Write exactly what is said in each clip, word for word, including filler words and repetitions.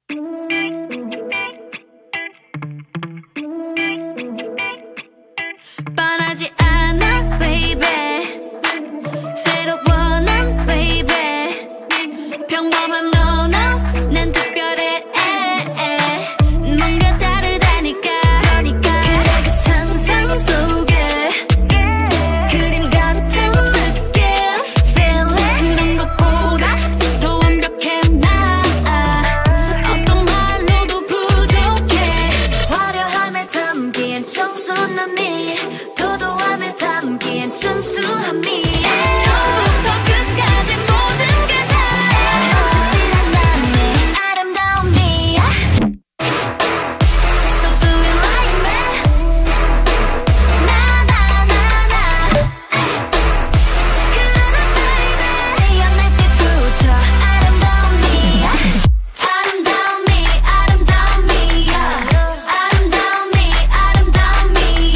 뻔하지 않아 baby 새로워 난 baby 평범한 no no 난 특별해 뭔가 다르다니까 그러니까 그래 그 상상 속에 그림 같은 느낌 feeling 그런 것보다 더 완벽해 나 어떤 말로도 부족해 화려함에 담긴 청순함이 도도함에 담긴 순수함이 처음부터 끝까지 모든 게 다 멈추지 않아 내 아름다움이 So do it like me 나나나나 그러나 baby 태어날 때부터 아름다움이 아름다움이 아름다움이 아름다움이 아름다움이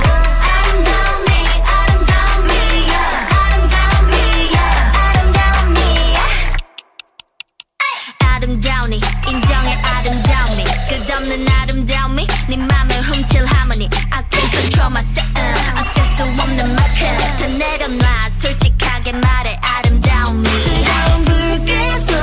아름다움이 인정해 아름다움이 끝없는 아름다움이 네 맘을 훔칠 하모니 I can't control myself 어쩔 수 없는 만큼 다 내려놔 솔직하게 말해 아름다움이 뜨거운 불길